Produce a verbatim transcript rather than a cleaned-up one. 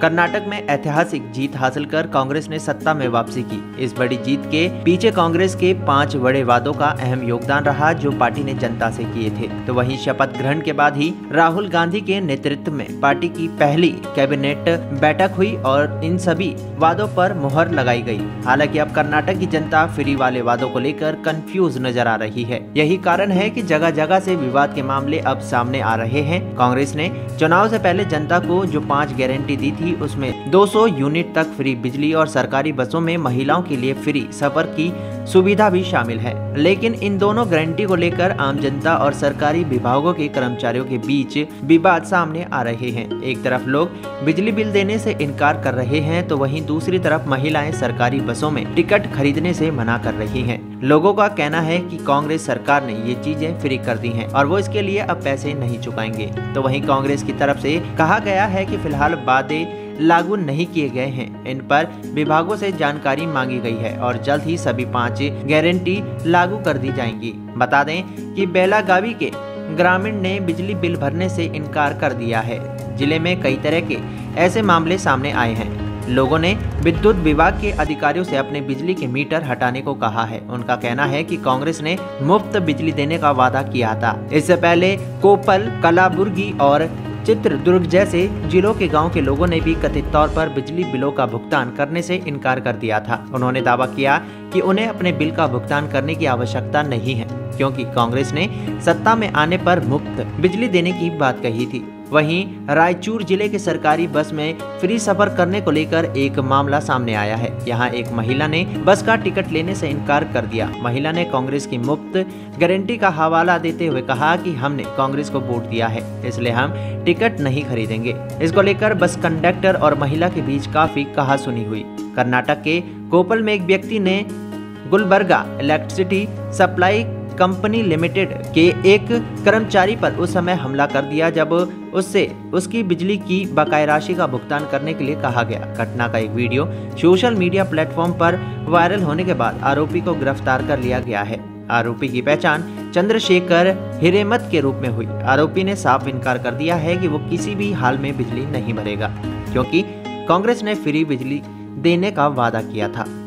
कर्नाटक में ऐतिहासिक जीत हासिल कर कांग्रेस ने सत्ता में वापसी की। इस बड़ी जीत के पीछे कांग्रेस के पांच बड़े वादों का अहम योगदान रहा जो पार्टी ने जनता से किए थे। तो वहीं शपथ ग्रहण के बाद ही राहुल गांधी के नेतृत्व में पार्टी की पहली कैबिनेट बैठक हुई और इन सभी वादों पर मुहर लगाई गई। हालांकि अब कर्नाटक की जनता फ्री वाले वादों को लेकर कंफ्यूज नजर आ रही है। यही कारण है कि जगह जगह से विवाद के मामले अब सामने आ रहे हैं। कांग्रेस ने चुनाव से पहले जनता को जो पाँच गारंटी दी थी उसमें दो सौ यूनिट तक फ्री बिजली और सरकारी बसों में महिलाओं के लिए फ्री सफर की सुविधा भी शामिल है। लेकिन इन दोनों गारंटी को लेकर आम जनता और सरकारी विभागों के कर्मचारियों के बीच विवाद सामने आ रहे हैं। एक तरफ लोग बिजली बिल देने से इनकार कर रहे हैं तो वहीं दूसरी तरफ महिलाएं सरकारी बसों में टिकट खरीदने से मना कर रही हैं। लोगों का कहना है कि कांग्रेस सरकार ने ये चीजें फ्री कर दी हैं और वो इसके लिए अब पैसे नहीं चुकाएंगे। तो वहीं कांग्रेस की तरफ से कहा गया है कि फिलहाल वादे लागू नहीं किए गए हैं। इन पर विभागों से जानकारी मांगी गई है और जल्द ही सभी पांच गारंटी लागू कर दी जाएंगी। बता दें कि बेलागावी के ग्रामीण ने बिजली बिल भरने से इनकार कर दिया है। जिले में कई तरह के ऐसे मामले सामने आए हैं। लोगों ने विद्युत विभाग के अधिकारियों से अपने बिजली के मीटर हटाने को कहा है। उनका कहना है कि कांग्रेस ने मुफ्त बिजली देने का वादा किया था। इससे पहले कोपल, कलाबुर्गी और चित्रदुर्ग जैसे जिलों के गांव के लोगों ने भी कथित तौर पर बिजली बिलों का भुगतान करने से इनकार कर दिया था। उन्होंने दावा किया कि उन्हें अपने बिल का भुगतान करने की आवश्यकता नहीं है क्योंकि कांग्रेस ने सत्ता में आने पर मुफ्त बिजली देने की बात कही थी। वहीं रायचूर जिले के सरकारी बस में फ्री सफर करने को लेकर एक मामला सामने आया है। यहां एक महिला ने बस का टिकट लेने से इनकार कर दिया। महिला ने कांग्रेस की मुफ्त गारंटी का हवाला देते हुए कहा कि हमने कांग्रेस को वोट दिया है इसलिए हम टिकट नहीं खरीदेंगे। इसको लेकर बस कंडक्टर और महिला के बीच काफी कहासुनी हुई। कर्नाटक के कोपल में एक व्यक्ति ने Gulbarga electricity supply company limited के एक कर्मचारी पर उस समय हमला कर दिया जब उससे उसकी बिजली की बकाया राशि का भुगतान करने के लिए कहा गया। घटना का एक वीडियो सोशल मीडिया प्लेटफॉर्म पर वायरल होने के बाद आरोपी को गिरफ्तार कर लिया गया है। आरोपी की पहचान चंद्रशेखर हिरेमत के रूप में हुई। आरोपी ने साफ इनकार कर दिया है कि वो किसी भी हाल में बिजली नहीं भरेगा क्योंकि कांग्रेस ने फ्री बिजली देने का वादा किया था।